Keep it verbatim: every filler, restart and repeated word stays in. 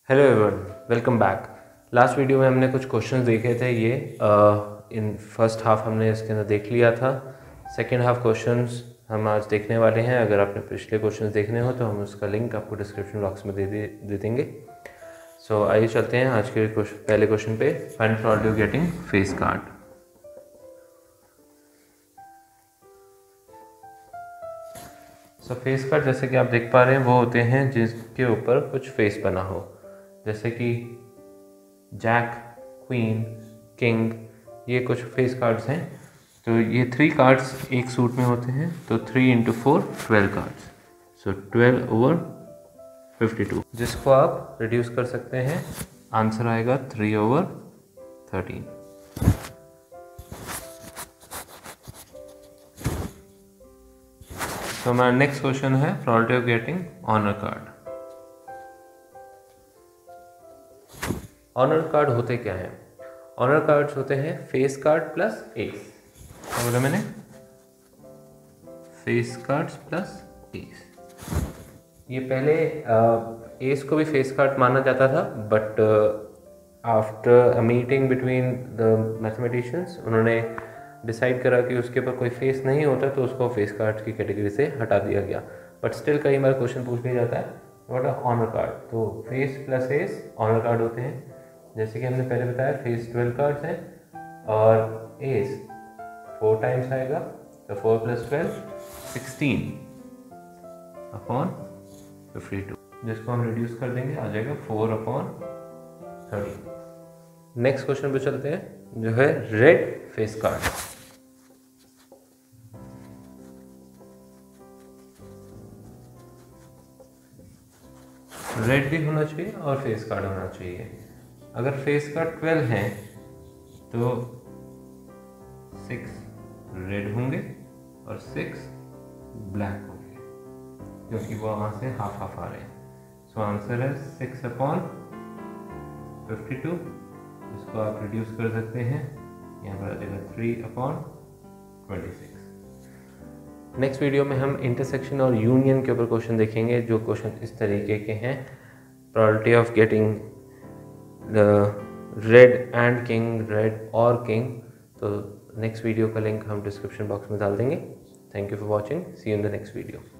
Hello everyone, welcome back. Last video में हमने कुछ क्वेश्चंस देखे थे। ये इन फर्स्ट हाफ हमने इसके अंदर देख लिया था। सेकंड हाफ क्वेश्चंस हम आज देखने वाले हैं। अगर आपने पिछले क्वेश्चंस देखने हो तो हम उसका लिंक आपको डिस्क्रिप्शन बॉक्स में दे दे, दे देंगे। सो so, आइए चलते हैं आज के क्वेश्चन पहले क्वेश्चन पे। Find probability of getting face card. So face card जैसे कि आप देख पा रहे हैं वो होते हैं जिसके ऊपर कुछ फेस बना हो, जैसे कि जैक, क्वीन, किंग, ये कुछ फेस कार्ड्स हैं। तो ये थ्री कार्ड्स एक सूट में होते हैं, तो three into four twelve cards, so twelve over fifty two, जिसको आप रिड्यूस कर सकते हैं। आंसर आएगा थ्री ओवर थर्टीन। तो हमारा नेक्स्ट क्वेश्चन है probability of getting honour card. Honour card होते क्या हैं? ऑनर कार्ड्स होते हैं फेस कार्ड प्लस एस। क्या बोला मैंने? Face cards plus ace. ये पहले एस को भी फेस कार्ड माना जाता था, but after a meeting between the mathematicians उन्होंने डिसाइड करा कि उसके ऊपर कोई फेस नहीं होता, तो उसको फेस कार्ड की कैटेगरी से हटा दिया गया। बट स्टिल कई बार क्वेश्चन पूछ लिया जाता है व्हाट आर ऑनर कार्ड। तो face plus ace honour card होते हैं। जैसे कि हमने पहले बताया फेस ट्वेल्व कार्ड्स हैं और एस फोर टाइम्स आएगा, तो four plus twelve sixteen upon fifty two, जिसको हम रिड्यूस कर देंगे, आ जाएगा four upon thirty. Next question पे चलते हैं जो है रेड फेस कार्ड। रेड भी होना चाहिए और फेस कार्ड होना चाहिए। अगर फेस कार्ड ट्वेल्व हैं तो सिक्स रेड होंगे और सिक्स ब्लैक होंगे, क्योंकि वो वहाँ से हाफ हाफ आ रहे हैं। सो आंसर है सिक्स अपॉन फिफ्टी टू, इसको आप रिड्यूस कर सकते हैं, यहाँ पर आ जाएगा three upon twenty six. Next video में हम इंटरसेक्शन और यूनियन के ऊपर क्वेश्चन देखेंगे, जो क्वेश्चन इस तरीके के हैं। Probability of getting the red and king, red और किंग। तो नेक्स्ट वीडियो का लिंक हम डिस्क्रिप्शन बॉक्स में डाल देंगे। Thank you for watching, see you in the next video.